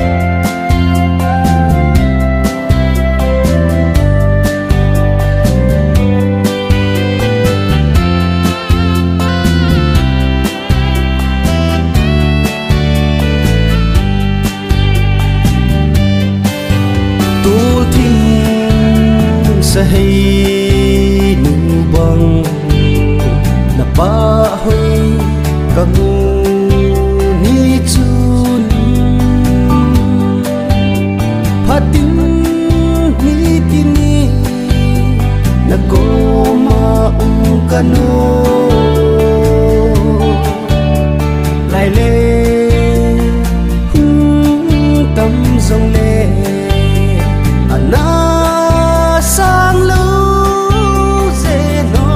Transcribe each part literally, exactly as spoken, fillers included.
sa hay nu bang na pa hoy kamu ni chun phatin ni tini na ko ma um kano lai le tâm dòng le ana sang lâu dễ nó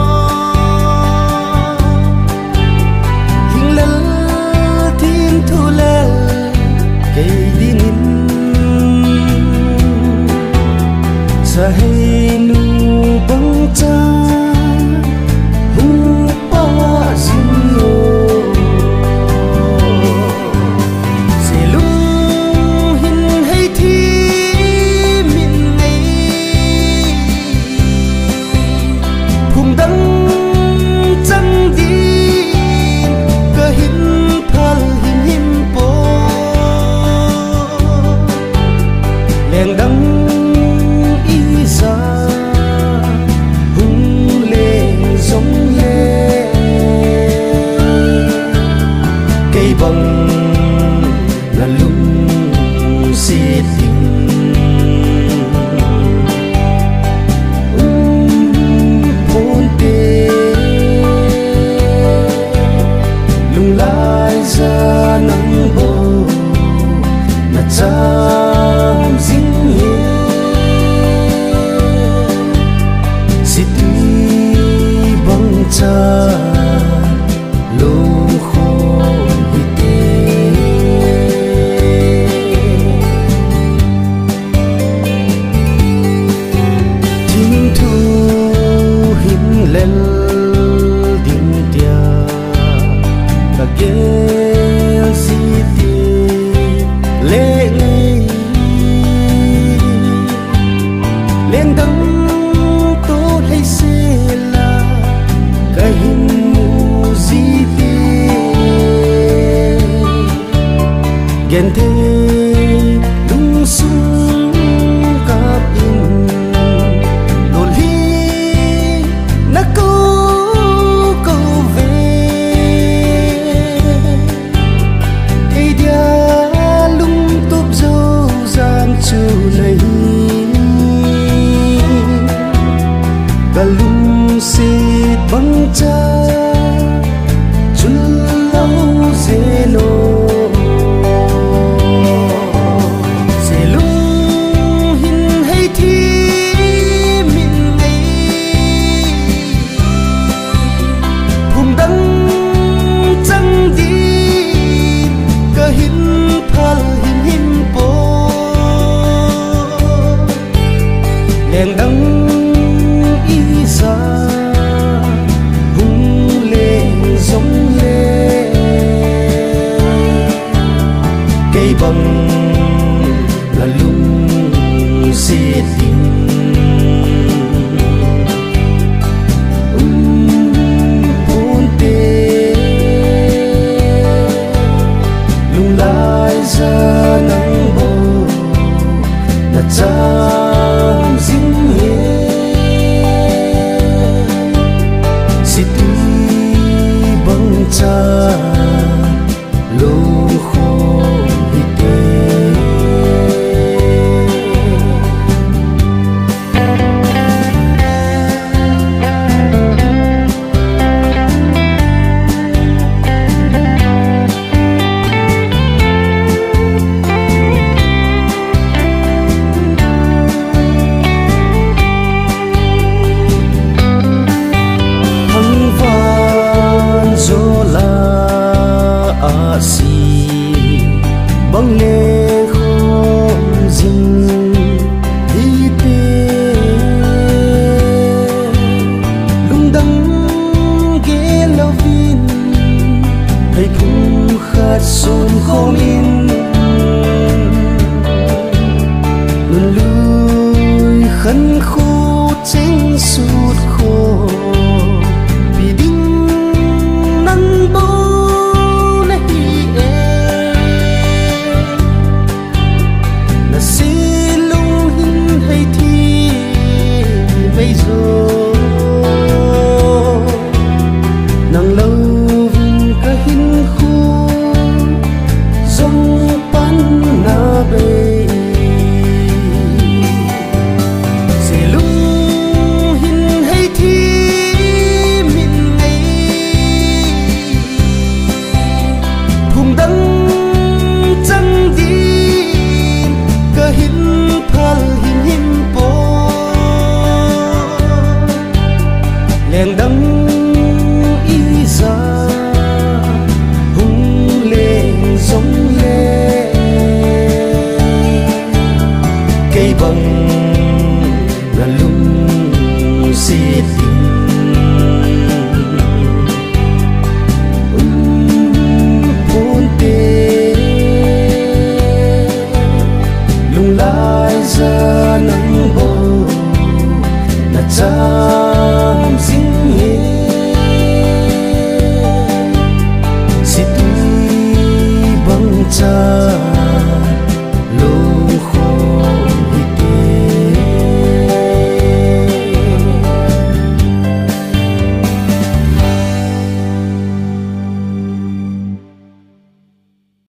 hình lỡ thiên thu lỡ cây đi nín sa hay nu bông cha hu pa xin lô sẽ lung hình hay thi đèn đắng ý ra hung lên giống lê cây bằng là lung xiết tình bốn tê lung lai ra nắng bầu là trăm dính cha lô khô hi tê thiên thu hin lên đỉnh tia cả ghé si tê lệ ngây lên đắng tốt hay xê cái hình mù di tê ghen thế đúng xuống cặp in đồn hi na câu câu về thì dia lung tốp dâu giam chu này cả lung xịt băng cha chun lâu dễ nô sẽ lung hình hay thi mình ngay phùng đắng trăng đi cơ hình phal hình hình bố đèn đắng ý ra giống lê cây bằng là lung xiết tình bốn tê lung lai ra nắng bầu là trăm dính hê xịt cha lô khô hi tê si băng lên